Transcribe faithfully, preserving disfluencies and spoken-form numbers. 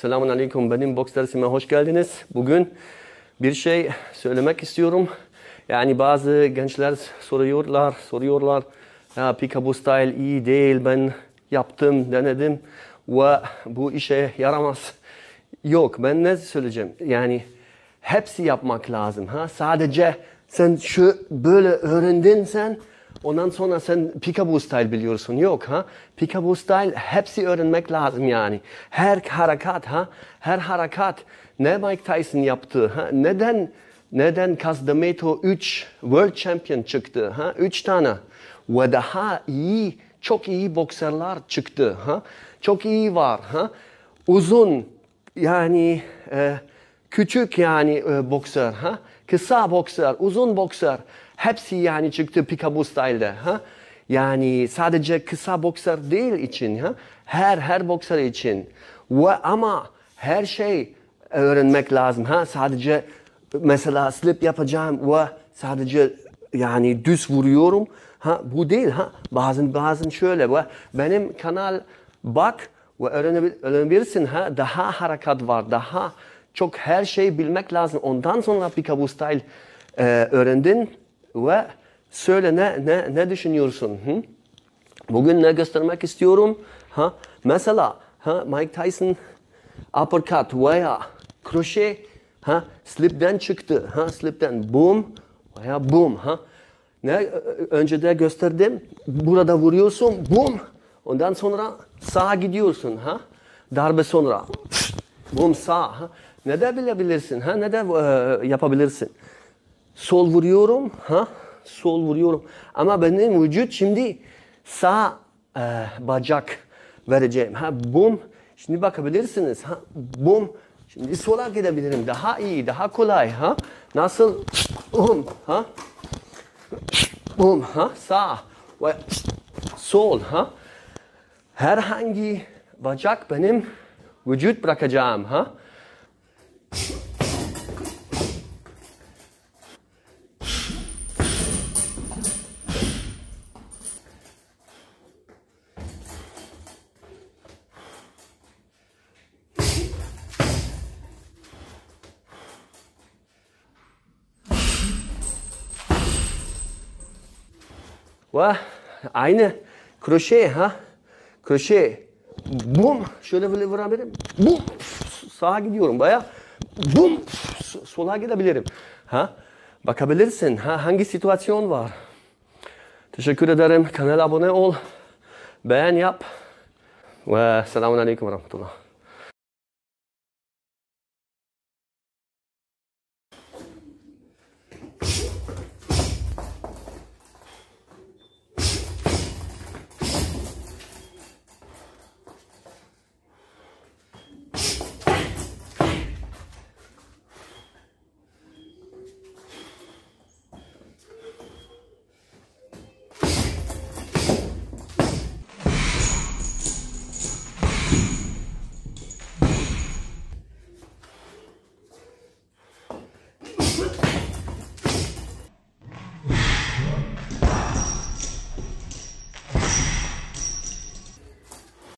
Selamun Aleyküm. Benim boks dersime hoş geldiniz. Bugün bir şey söylemek istiyorum. Yani bazı gençler soruyorlar, soruyorlar. Ya Picabo Style iyi değil, ben yaptım, denedim ve bu işe yaramaz. Yok, ben ne söyleyeceğim? Yani hepsi yapmak lazım. Ha? Sadece sen şu böyle öğrendin sen, ondan sonra sen Picabo Style biliyorsun. Yok ha. Picabo Style hepsi öğrenmek lazım yani. Her harekat ha, her harekat ne Mike Tyson yaptı ha? Neden neden Cus D'Amato üç World Champion çıktı ha? üç tane. Ve daha iyi, çok iyi boksörler çıktı ha? Çok iyi var ha? Uzun yani e, küçük yani e, boksör ha? Kısa boksör, uzun boksör. Hepsi yani çıktı Picabo Style'de. Ha? Yani sadece kısa boksör değil için. Ha? Her her boksör için. Ve ama her şey öğrenmek lazım. Ha? Sadece mesela slip yapacağım ve sadece yani düz vuruyorum. Ha? Bu değil. Ha? Bazen bazen şöyle. Ve benim kanal bak ve öğrenebilirsin. Ha? Daha harekat var. Daha çok her şeyi bilmek lazım. Ondan sonra Picabo Style e, öğrendin. Ve söyle ne ne ne düşünüyorsun? Hı? Bugün ne göstermek istiyorum? Ha? Mesela ha, Mike Tyson uppercut veya kroşe ha, slip'ten çıktı. Ha, slip'ten boom veya boom. Ha? Ne önce de gösterdim. Burada vuruyorsun boom. Ondan sonra sağa gidiyorsun. Ha? Darbe sonra boom sağ. Ha? Ne de bilebilirsin? Ha? Ne de e, yapabilirsin? Sol vuruyorum, ha? Sol vuruyorum. Ama benim vücut şimdi sağ e, bacak vereceğim. Ha, bum. Şimdi bakabilirsiniz. Ha, bum. Şimdi sola gidebilirim. Daha iyi, daha kolay. Ha? Nasıl? Bum, ha? Bum, ha? Sağ ve sol, ha? Herhangi bacak benim vücut bırakacağım, ha? Ve aynı kroşe ha. Kroşe. Bum. Şöyle böyle vurabilirim. Bum. Sağa gidiyorum baya. Bum. Sola gidebilirim. Ha. Bakabilirsin. Ha. Hangi situasyon var? Teşekkür ederim. Kanala abone ol. Beğen yap. Ve selamun aleyküm ve rahmetullah.